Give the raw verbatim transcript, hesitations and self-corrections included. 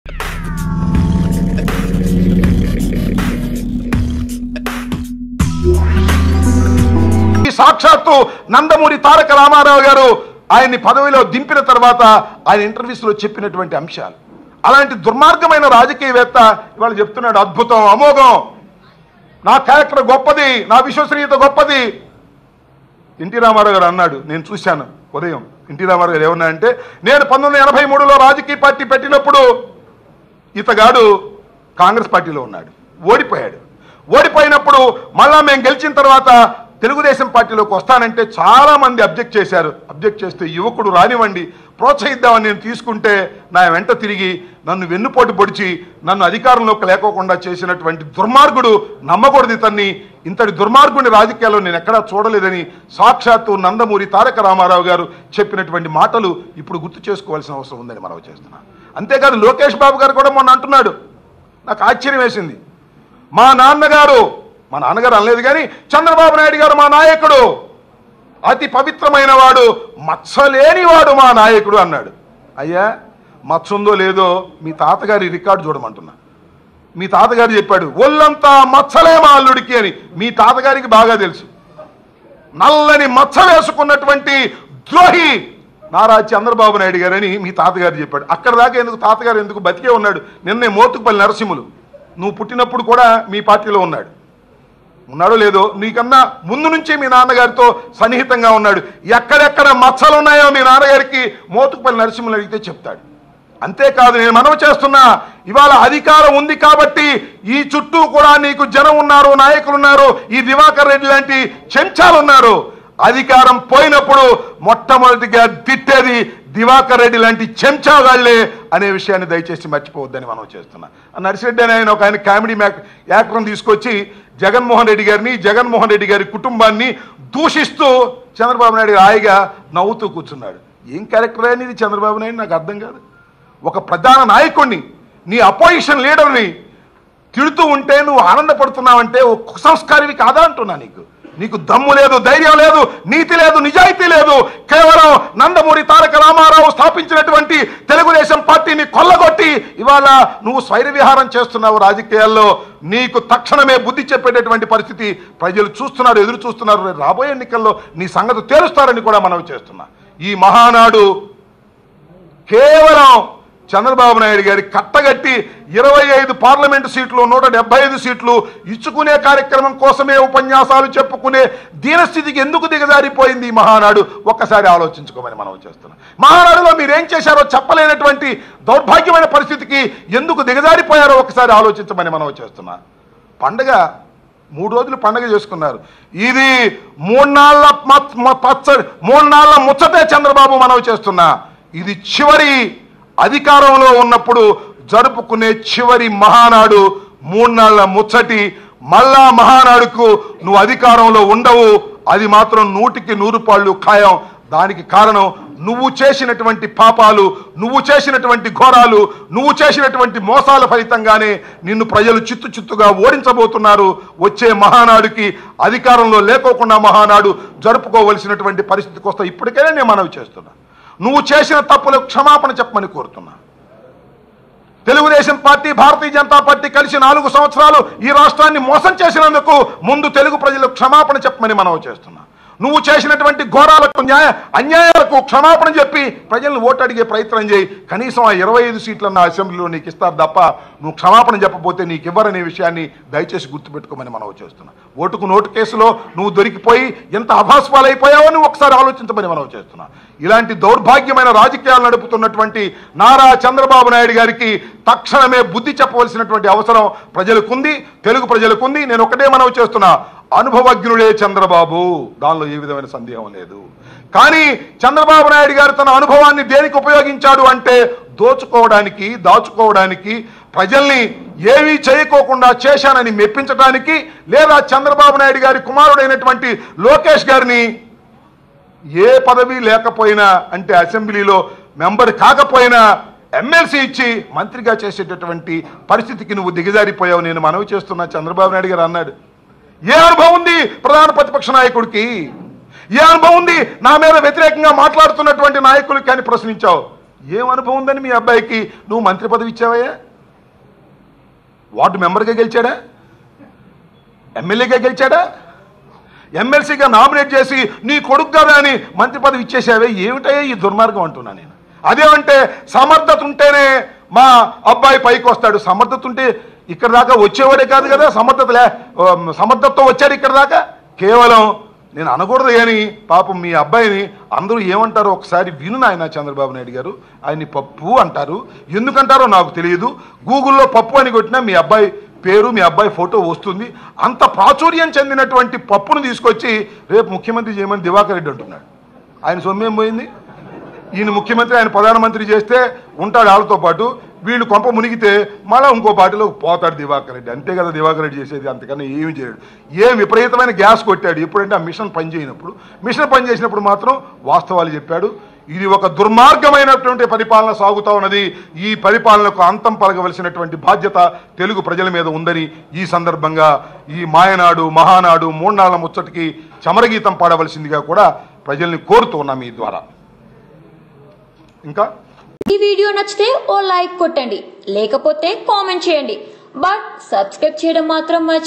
సాక్షాత్తు నందమూరి తారక రామారావు గారు ఆయన్ని పదవిలో దింపిన తర్వాత ఆయన ఇంటర్వ్యూస్లో చెప్పినటువంటి అంశాలు. అలాంటి దుర్మార్గమైన రాజకీయవేత్త ఇవాళ చెప్తున్నాడు అద్భుతం, అమోఘం, నా క్యారెక్టర్ గొప్పది, నా విశ్వసనీయత గొప్పది. ఎన్టీ రామారావు గారు అన్నాడు, నేను చూశాను ఉదయం. ఎన్టీ రామారావు గారు ఏమన్నా అంటే, నేను పంతొమ్మిది వందల ఎనభై మూడులో రాజకీయ పార్టీ పెట్టినప్పుడు ఇతగాడు కాంగ్రెస్ పార్టీలో ఉన్నాడు, ఓడిపోయాడు. ఓడిపోయినప్పుడు మళ్ళా మేము గెలిచిన తర్వాత తెలుగుదేశం పార్టీలోకి వస్తానంటే చాలా మంది అబ్జెక్ట్ చేశారు. అబ్జెక్ట్ చేస్తే యువకుడు రానివ్వండి ప్రోత్సహిద్దామని నేను తీసుకుంటే నా వెంట తిరిగి నన్ను వెన్నుపోటు పొడిచి నన్ను అధికారంలోకి లేకోకుండా చేసినటువంటి దుర్మార్గుడు, నమ్మకూడదు ఇతన్ని, ఇంతటి దుర్మార్గుడిని రాజకీయాల్లో నేను ఎక్కడా చూడలేదని సాక్షాత్తు నందమూరి తారక రామారావు గారు చెప్పినటువంటి మాటలు ఇప్పుడు గుర్తు చేసుకోవాల్సిన అవసరం ఉందని మనం చేస్తున్నాం. అంతేకాదు లోకేష్ బాబు గారు కూడా మొన్న అంటున్నాడు, నాకు ఆశ్చర్యం వేసింది. మా నాన్నగారు, మా నాన్నగారు అనలేదు కానీ చంద్రబాబు నాయుడు గారు మా నాయకుడు, అతి పవిత్రమైన వాడు, మచ్చలేనివాడు మా నాయకుడు అన్నాడు. అయ్యా మచ్చ ఉందో లేదో మీ తాతగారి రికార్డు చూడమంటున్నా. మీ తాతగారు చెప్పాడు ఒళ్ళంతా మచ్చలే మా అల్లుడికి అని. మీ తాతగారికి బాగా తెలుసు. నల్లని మచ్చ వేసుకున్నటువంటి ద్రోహి నారా చంద్రబాబు నాయుడు గారని మీ తాతగారు చెప్పాడు. అక్కడ దాకా ఎందుకు తాతగారు ఎందుకు బతికే ఉన్నాడు. నిన్నే మోతుకుపల్లి నరసింహులు నువ్వు పుట్టినప్పుడు కూడా మీ పార్టీలో ఉన్నాడు, ఉన్నాడో లేదో, నీకన్నా ముందు నుంచే మీ నాన్నగారితో సన్నిహితంగా ఉన్నాడు. ఎక్కడెక్కడ మచ్చలు ఉన్నాయో మీ నాన్నగారికి మోతుకుపల్లి నరసింహులు అడిగితే చెప్తాడు. అంతేకాదు నేను మనవి చేస్తున్నా, ఇవాళ అధికారం ఉంది కాబట్టి ఈ చుట్టూ కూడా నీకు జనం ఉన్నారు, నాయకులు ఉన్నారు, ఈ దివాకర్ రెడ్డి లాంటి చెంచాలు ఉన్నారు. అధికారం పోయినప్పుడు మొట్టమొదటిగా తిట్టేది దివాకర్ రెడ్డి లాంటి చెంచాగాళ్లే అనే విషయాన్ని దయచేసి మర్చిపోవద్దని మనం చేస్తున్నాం. నర్సిరెడ్డి అని ఆయన ఒక ఆయన కామెడీ యాక్టర్ని తీసుకొచ్చి జగన్మోహన్ రెడ్డి గారిని, జగన్మోహన్ రెడ్డి గారి కుటుంబాన్ని దూషిస్తూ చంద్రబాబు నాయుడు హాయిగా నవ్వుతూ కూర్చున్నాడు. ఏం క్యారెక్టర్ అనేది చంద్రబాబు నాయుడు నాకు అర్థం కాదు. ఒక ప్రధాన నాయకుడిని, నీ అపోజిషన్ లీడర్ని తిడుతూ ఉంటే నువ్వు ఆనందపడుతున్నావంటే ఓ కుసంస్కారివి కాదా అంటున్నా. నీకు నీకు దమ్ము లేదు, ధైర్యం లేదు, నీతి లేదు, నిజాయితీ లేదు. కేవలం నందమూరి తారక రామారావు స్థాపించినటువంటి తెలుగుదేశం పార్టీని కొల్లగొట్టి ఇవాళ నువ్వు స్వైర విహారం చేస్తున్నావు రాజకీయాల్లో. నీకు తక్షణమే బుద్ధి చెప్పేటటువంటి పరిస్థితి ప్రజలు చూస్తున్నారు, ఎదురు చూస్తున్నారు. రాబోయే ఎన్నికల్లో నీ సంగతి తేలుస్తారని కూడా మనవి చేస్తున్నా. ఈ మహానాడు కేవలం చంద్రబాబు నాయుడు గారి కట్టగట్టి ఇరవై ఐదు పార్లమెంటు సీట్లు, నూట డెబ్బై ఐదు సీట్లు ఇచ్చుకునే కార్యక్రమం కోసమే ఉపన్యాసాలు చెప్పుకునే దీనస్థితికి ఎందుకు దిగజారిపోయింది ఈ మహానాడు? ఒక్కసారి ఆలోచించుకోమని మనం చేస్తున్నాం. మహానాడులో మీరేం చేశారో చెప్పలేనటువంటి దౌర్భాగ్యమైన పరిస్థితికి ఎందుకు దిగజారిపోయారో ఒకసారి ఆలోచించమని మనం చేస్తున్నాం. పండగ మూడు రోజులు పండగ చేసుకున్నారు. ఇది మూడు నాళ్ళ పచ్చడి, మూడు నాళ్ళ ముచ్చటే చంద్రబాబు మనవి చేస్తున్నా. ఇది చివరి అధికారంలో ఉన్నప్పుడు జరుపుకునే చివరి మహానాడు, మూడు నాళ్ళ ముచ్చటి. మళ్ళా మహానాడుకు నువ్వు అధికారంలో ఉండవు, అది మాత్రం నూటికి నూరు పాళ్ళు ఖాయం. దానికి కారణం నువ్వు చేసినటువంటి పాపాలు, నువ్వు చేసినటువంటి ఘోరాలు, నువ్వు చేసినటువంటి మోసాల ఫలితంగానే నిన్ను ప్రజలు చిత్తు చిత్తుగా ఓడించబోతున్నారు. వచ్చే మహానాడుకి అధికారంలో లేకోకుండా మహానాడు జరుపుకోవలసినటువంటి పరిస్థితికి వస్తా. ఇప్పటికైనా నేను మనవి చేస్తున్నా, నువ్వు చేసిన తప్పులకు క్షమాపణ చెప్పమని కోరుతున్నా. తెలుగుదేశం పార్టీ, భారతీయ జనతా పార్టీ కలిసి నాలుగు సంవత్సరాలు ఈ రాష్ట్రాన్ని మోసం చేసినందుకు ముందు తెలుగు ప్రజలకు క్షమాపణ చెప్పమని మనవి చేస్తున్నా. నువ్వు చేసినటువంటి ఘోరాలకు, న్యాయ అన్యాయాలకు క్షమాపణ చెప్పి ప్రజలను ఓటు అడిగే ప్రయత్నం చేయి. కనీసం ఆ ఇరవై ఐదు సీట్లన్న అసెంబ్లీలో నీకు ఇస్తారు తప్ప నువ్వు క్షమాపణ చెప్పకపోతే నీకు ఇవ్వరనే విషయాన్ని దయచేసి గుర్తుపెట్టుకోమని మనం చేస్తున్నా. ఓటుకు నోటు కేసులో నువ్వు దొరికిపోయి ఎంత అభాస్పాలైపోయావో నువ్వు ఒకసారి ఆలోచించమని మనం చేస్తున్నా. ఇలాంటి దౌర్భాగ్యమైన రాజకీయాలు నడుపుతున్నటువంటి నారా చంద్రబాబు నాయుడు గారికి తక్షణమే బుద్ధి చెప్పవలసినటువంటి అవసరం ప్రజలకుంది, తెలుగు ప్రజలకుంది. నేను ఒకటే మనవి చేస్తున్నా, అనుభవజ్ఞుడే చంద్రబాబు, దానిలో ఏ విధమైన సందేహం లేదు. కానీ చంద్రబాబు నాయుడు గారు తన అనుభవాన్ని దేనికి ఉపయోగించాడు అంటే దోచుకోవడానికి, దాచుకోవడానికి, ప్రజల్ని ఏమీ చేయకోకుండా చేశానని మెప్పించడానికి, లేదా చంద్రబాబు నాయుడు గారి కుమారుడైనటువంటి లోకేష్ గారిని ఏ పదవి లేకపోయినా, అంటే అసెంబ్లీలో మెంబర్ కాకపోయినా ఎమ్మెల్సీ ఇచ్చి మంత్రిగా చేసేటటువంటి పరిస్థితికి నువ్వు దిగజారిపోయావు. నేను మనవి చేస్తున్నా, చంద్రబాబు నాయుడు గారు అన్నాడు, ఏ అనుభవం ఉంది ప్రధాన ప్రతిపక్ష నాయకుడికి, ఏ అనుభవం ఉంది నా మీద వ్యతిరేకంగా మాట్లాడుతున్నటువంటి నాయకులకి అని ప్రశ్నించావు. ఏం అనుభవం ఉందని మీ అబ్బాయికి నువ్వు మంత్రి పదవి ఇచ్చావయ్యా? వార్డు మెంబర్గా గెలిచాడా? ఎమ్మెల్యేగా గెలిచాడా? ఎమ్మెల్సీగా నామినేట్ చేసి నీ కొడుకు కదా అని మంత్రి పదవి ఇచ్చేసావే, ఏమిటయ్యా ఈ దుర్మార్గం అంటున్నా నేను. అదేమంటే సమర్థత ఉంటేనే మా అబ్బాయి పైకి వస్తాడు. సమర్థత ఉంటే ఇక్కడ దాకా వచ్చేవాడే కాదు కదా, సమర్థత లే సమర్థతతో వచ్చాడు ఇక్కడ దాకా. కేవలం నేను అనకూడదు కానీ పాపం మీ అబ్బాయిని అందరూ ఏమంటారో ఒకసారి విను నాయన చంద్రబాబు నాయుడు గారు. ఆయన్ని పప్పు అంటారు, ఎందుకంటారో నాకు తెలియదు. గూగుల్లో పప్పు అని కొట్టినా మీ అబ్బాయి పేరు మీ అబ్బాయి ఫోటో వస్తుంది. అంత ప్రాచుర్యం చెందినటువంటి పప్పును తీసుకొచ్చి రేపు ముఖ్యమంత్రి చేయమని దివాకర్ రెడ్డి అంటున్నాడు. ఆయన సొమ్మేం పోయింది? ఈయన ముఖ్యమంత్రి, ఆయన ప్రధానమంత్రి చేస్తే ఉంటాడు వాళ్ళతో పాటు, వీళ్ళు కొంప మునిగితే మళ్ళీ ఇంకో పార్టీలోకి పోతాడు దివాకర్ రెడ్డి. అంతే కదా దివాకర్ రెడ్డి చేసేది, అంతకన్నా ఏమి చేయడు. ఏం విపరీతమైన గ్యాస్ కొట్టాడు ఎప్పుడంటే ఆ మిషన్ పనిచేయనప్పుడు. మిషన్ పనిచేసినప్పుడు మాత్రం వాస్తవాలు చెప్పాడు. ఇది ఒక దుర్మార్గమైనటువంటి పరిపాలన సాగుతా ఉన్నది. ఈ పరిపాలనకు అంతం పలకవలసినటువంటి బాధ్యత తెలుగు ప్రజల మీద ఉందని ఈ సందర్భంగా ఈ మాయనాడు మహానాడు మూడు ముచ్చటికి చమరగీతం పాడవలసిందిగా కూడా ప్రజల్ని కోరుతూ ఉన్నాం మీ ద్వారా. ఇంకా ఈ వీడియో నచ్చితే ఓ లైక్ కొట్టండి, లేకపోతే కామెంట్ చేయండి, బట్ సబ్స్క్రైబ్ చేయడం మాత్రం